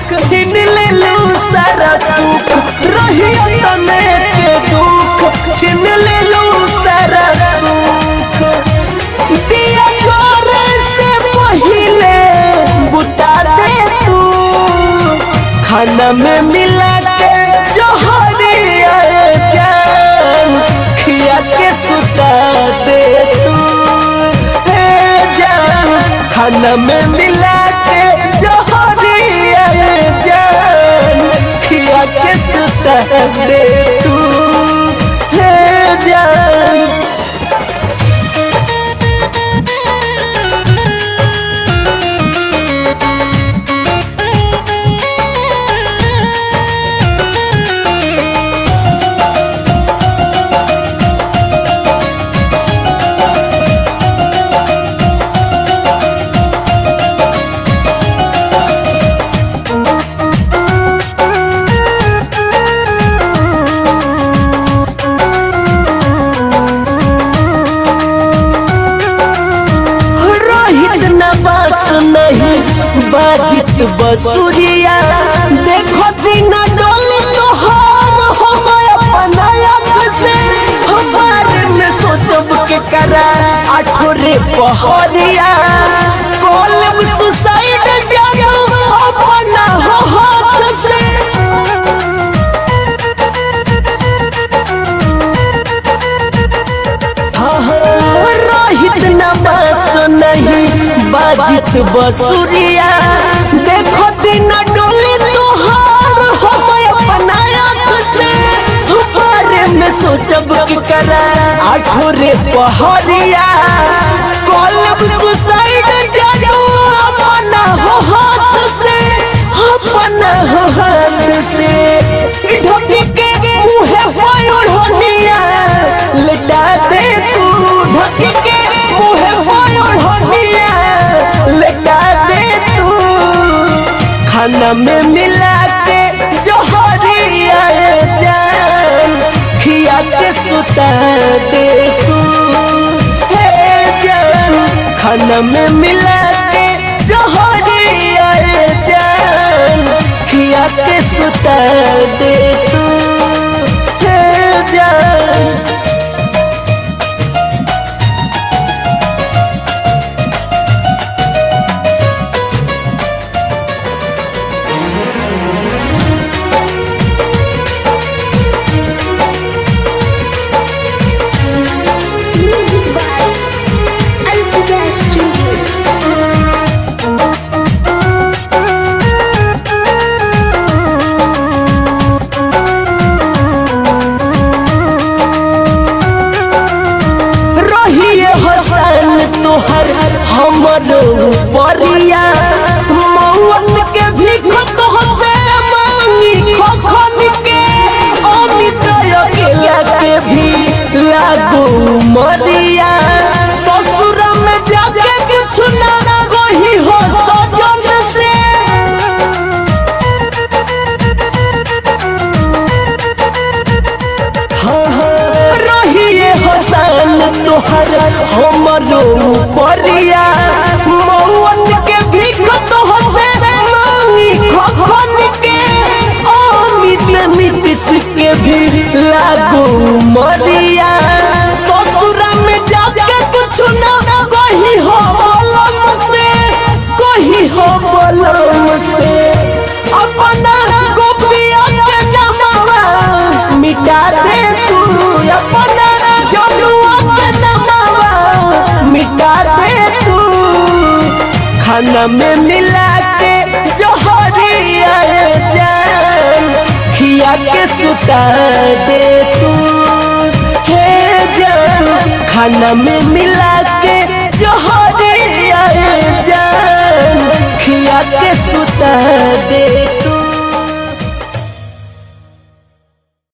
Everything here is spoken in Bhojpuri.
छीन ले लू सारा सुख रही तने के दुख छीन ले लू सारा सुख दिया जोरे से पहिले बुता दे तू खाना में मिला के जोहरिया जान खिया के सुता दे तू खाना में मिला के जोहरिया जान खिया के सुता दे तू जान। बाजित बसुरिया देखो दिन डोली तोहार हम अपना आँख से हमारे में सोचब के करा आठोरे पहरिया कॉलेज सुसाइड जानो अपना हो हाथ से रहित न बास नहीं बाजित बसुरिया देखो दिन डोली तोहार हम अपना आँख से हमारे में सोचब के करा आठोरे पहरिया कॉलेज सुसाइड जानो अपना हो हाथ से अपना हो हाथ से ढोकी के मुँहे ओढ़निया लटा दे तू ढोकी के मुँहे ओढ़निया लटा दे तू खाना में मिला के जोहरिया जान खिया के सुता दे तू जान खाना में मिला के जोहरिया जान खिया के सुता दे तू जान। हमरो परिया मौत के भी खो से मांगी खखन के अमित अकेला के भी लागो मरिया ससुर में जाके कुछ ना कोई हो सजन से रहिए हसन तोहर हमरो परिया मौत के भी खो से मांगी खखन के अमित नीतीश के भी लागो मरिया ससुर में जाके कुछ ना कोई हो बलम से कोई हो बलम से अपना गोपिया के नामवा मिटा दे तू अपना जनुआ के नामवा मिटा दे तू खाना में मिला के जोहरिया जान खिया के सुता दे तू जान खाना में मिला के जोहरिया जान खिया के सुता